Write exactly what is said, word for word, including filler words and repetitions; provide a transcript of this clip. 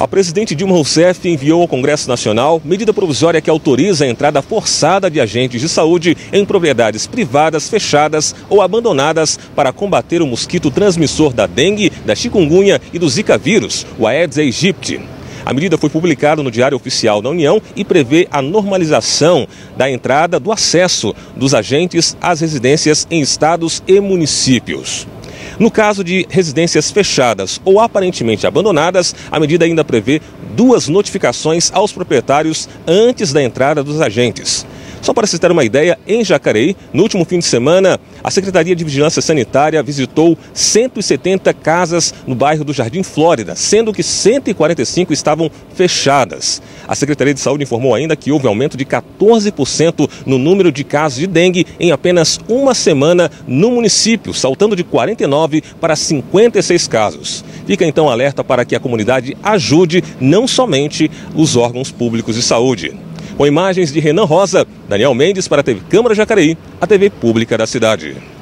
A presidente Dilma Rousseff enviou ao Congresso Nacional medida provisória que autoriza a entrada forçada de agentes de saúde em propriedades privadas fechadas ou abandonadas para combater o mosquito transmissor da dengue, da chikungunya e do zika vírus, o Aedes aegypti. A medida foi publicada no Diário Oficial da União e prevê a normalização da entrada do acesso dos agentes às residências em estados e municípios. No caso de residências fechadas ou aparentemente abandonadas, a medida ainda prevê duas notificações aos proprietários antes da entrada dos agentes. Só para se ter uma ideia, em Jacareí, no último fim de semana, a Secretaria de Vigilância Sanitária visitou cento e setenta casas no bairro do Jardim Flórida, sendo que cento e quarenta e cinco estavam fechadas. A Secretaria de Saúde informou ainda que houve aumento de quatorze por cento no número de casos de dengue em apenas uma semana no município, saltando de quarenta e nove para cinquenta e seis casos. Fica então alerta para que a comunidade ajude não somente os órgãos públicos de saúde. Com imagens de Renan Rosa, Daniel Mendes para a T V Câmara Jacareí, a T V pública da cidade.